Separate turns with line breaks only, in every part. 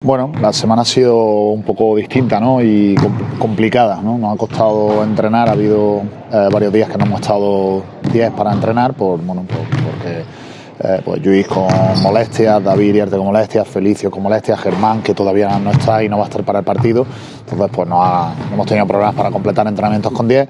Bueno, la semana ha sido un poco distinta, ¿no? Y complicada, ¿no? Nos ha costado entrenar, ha habido varios días que no hemos estado 10 para entrenar, porque pues Lluís con molestias, David Iriarte con molestias, Felicio con molestias, Germán que todavía no está y no va a estar para el partido. Entonces pues hemos tenido problemas para completar entrenamientos con 10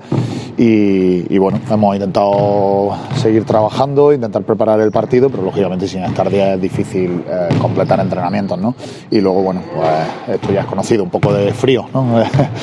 y bueno, hemos intentado seguir trabajando, intentar preparar el partido, pero lógicamente sin estar 10 es difícil completar entrenamientos, ¿no? Y luego bueno, pues esto ya es conocido, un poco de frío, ¿no?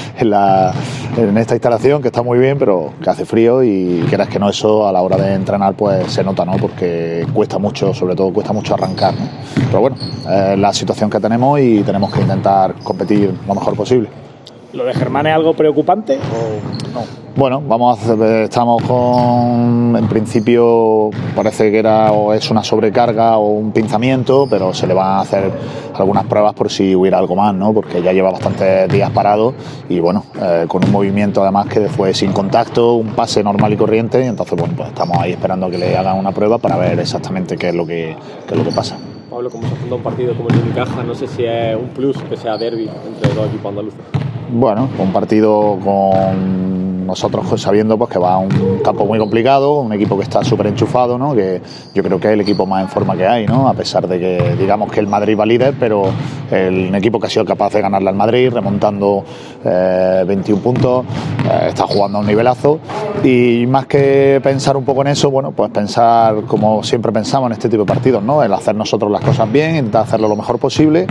en esta instalación, que está muy bien, pero que hace frío y quieras que no, eso a la hora de entrenar pues se nota, ¿no? Porque cuesta mucho, sobre todo cuesta mucho arrancar, ¿no? Pero bueno, es la situación que tenemos y tenemos que intentar competir lo mejor posible.
¿Lo de Germán es algo preocupante o no?
Bueno, estamos con, en principio parece que es una sobrecarga o un pinzamiento, pero se le van a hacer algunas pruebas por si hubiera algo más, ¿no? Porque ya lleva bastantes días parado y bueno, con un movimiento además que fue sin contacto, un pase normal y corriente, y entonces bueno, pues estamos ahí esperando que le hagan una prueba para ver exactamente qué es lo que pasa.
Pablo, como se afronta un partido como el de Unicaja, no sé si es un plus que sea derbi entre dos equipos andaluces.
Bueno, un partido con nosotros sabiendo pues que va a un campo muy complicado, un equipo que está súper enchufado, ¿no? Que yo creo que es el equipo más en forma que hay, ¿no? A pesar de que digamos que el Madrid va líder, pero un equipo que ha sido capaz de ganarle al Madrid, remontando 21 puntos, está jugando a un nivelazo y más que pensar un poco en eso, bueno, pues pensar como siempre pensamos en este tipo de partidos, ¿no? El hacer nosotros las cosas bien, intentar hacerlo lo mejor posible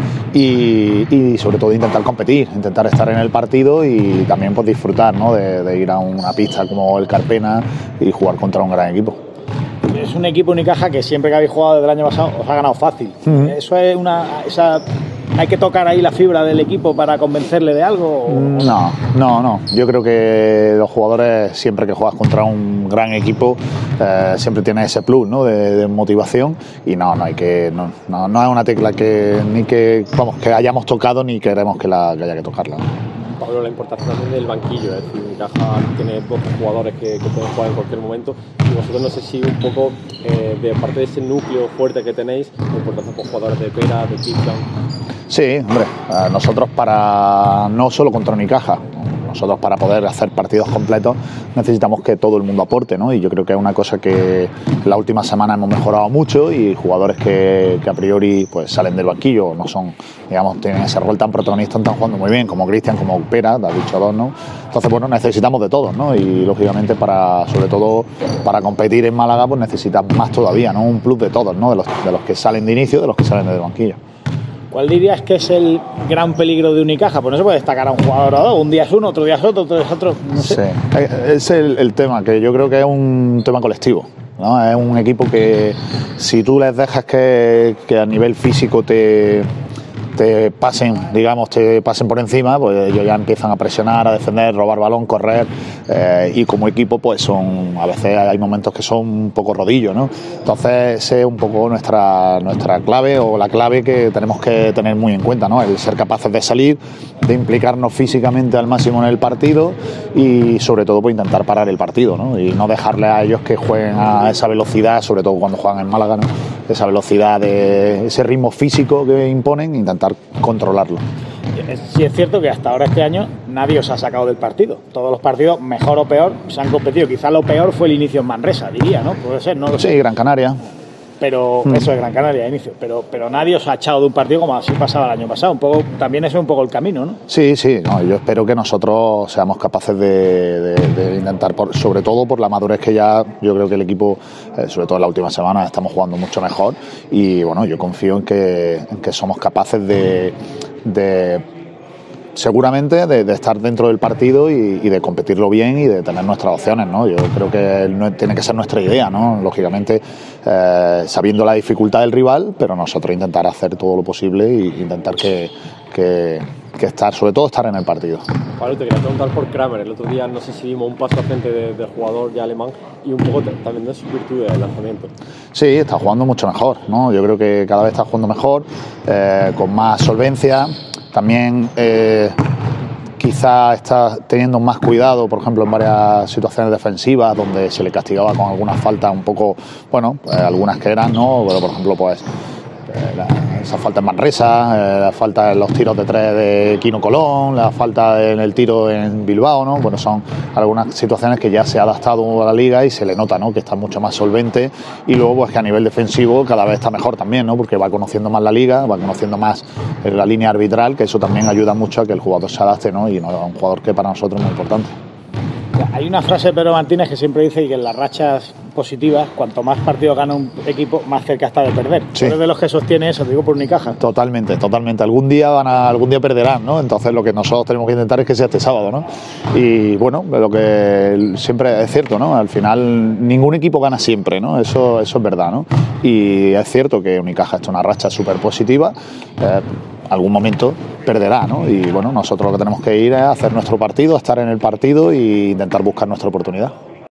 y sobre todo intentar competir, intentar estar en el partido y también pues disfrutar, ¿no? de ir a una pista como el Carpena y jugar contra un gran equipo.
Es un equipo Unicaja que siempre que habéis jugado desde el año pasado os ha ganado fácil. Eso es ¿hay que tocar ahí la fibra del equipo para convencerle de algo?
No. Yo creo que los jugadores, siempre que juegas contra un gran equipo, siempre tienes ese plus, ¿no? de motivación y no es una tecla que hayamos tocado ni queremos que haya que tocarla, ¿no?
Pablo, la importancia también del banquillo, es decir, Unicaja tiene 12 jugadores que pueden jugar en cualquier momento y vosotros no sé si un poco de parte de ese núcleo fuerte que tenéis, la importancia por jugadores de Pera, de Cristian.
Sí, hombre, nosotros no solo contra Unicaja, nosotros para poder hacer partidos completos necesitamos que todo el mundo aporte, ¿no? Y yo creo que es una cosa que la última semana hemos mejorado mucho y jugadores que a priori pues salen del banquillo, no son, digamos, tienen ese rol tan protagonista, están jugando muy bien, como Cristian, como Pera, te has dicho dos, ¿no? Entonces, bueno, necesitamos de todos, ¿no? Y lógicamente sobre todo para competir en Málaga, pues necesitas más todavía, ¿no? Un plus de todos, ¿no? De los que salen de inicio, de los que salen del banquillo.
¿Cuál dirías que es el gran peligro de Unicaja? Pues no se puede destacar a un jugador o dos, un día es uno, otro día es otro es otro, no sé.
Sí, es el tema, que yo creo que es un tema colectivo, ¿no? Es un equipo que si tú les dejas que a nivel físico te pasen por encima, pues ellos ya empiezan a presionar, a defender, robar balón, correr y como equipo pues a veces hay momentos que son un poco rodillos, ¿no? Entonces esa es un poco nuestra clave o la clave que tenemos que tener muy en cuenta, ¿no? El ser capaces de salir, de implicarnos físicamente al máximo en el partido y sobre todo pues intentar parar el partido, ¿no? Y no dejarle a ellos que jueguen a esa velocidad, sobre todo cuando juegan en Málaga, ¿no? Esa velocidad, ese ritmo físico que imponen, intentar controlarlo.
Sí es cierto que hasta ahora este año nadie os ha sacado del partido. Todos los partidos, mejor o peor, se han competido. Quizá lo peor fue el inicio en Manresa, diría, ¿no? Puede ser, no lo sé.
Sí, Gran Canaria.
Pero eso es Gran Canaria, inicio. Pero nadie os ha echado de un partido como así pasaba el año pasado. También eso es un poco el camino, ¿no?
Sí, no, yo espero que nosotros seamos capaces de intentar, sobre todo por la madurez que ya yo creo que el equipo, sobre todo en la última semana, estamos jugando mucho mejor y bueno, yo confío en que somos capaces seguramente de estar dentro del partido y de competirlo bien y de tener nuestras opciones, ¿no? Yo creo que tiene que ser nuestra idea, ¿no? Lógicamente sabiendo la dificultad del rival, pero nosotros intentar hacer todo lo posible e intentar que sobre todo estar en el partido.
Pablo, te quería preguntar por Kramer. El otro día no sé si vimos un paso al frente del jugador ya alemán y un poco también de sus virtudes del lanzamiento.
Sí, está jugando mucho mejor, ¿no? Yo creo que cada vez está jugando mejor, con más solvencia. También quizá está teniendo más cuidado, por ejemplo, en varias situaciones defensivas donde se le castigaba con algunas faltas un poco, bueno, algunas que eran, ¿no? Pero, por ejemplo, pues esa falta en Manresa, la falta en los tiros de 3 de Quino Colón, la falta en el tiro en Bilbao, ¿no? Bueno, son algunas situaciones que ya se ha adaptado a la liga y se le nota, ¿no? Que está mucho más solvente, y luego pues que a nivel defensivo cada vez está mejor también, ¿no? Porque va conociendo más la liga, va conociendo más la línea arbitral, que eso también ayuda mucho a que el jugador se adapte, ¿no? Y no, es un jugador que para nosotros es muy importante.
Hay una frase de Pedro Martínez que siempre dice que en las rachas positivas, cuanto más partidos gana un equipo, más cerca está de perder.
Sí.
¿Eres de los que sostiene eso? Te digo por Unicaja.
Totalmente. Algún día perderán, ¿no? Entonces lo que nosotros tenemos que intentar es que sea este sábado, ¿no? Y bueno, lo que siempre es cierto, ¿no? Al final ningún equipo gana siempre, ¿no? Eso es verdad, ¿no? Y es cierto que Unicaja está en una racha súper positiva. Algún momento perderá, ¿no? Y bueno, nosotros lo que tenemos que ir es hacer nuestro partido, estar en el partido e intentar buscar nuestra oportunidad.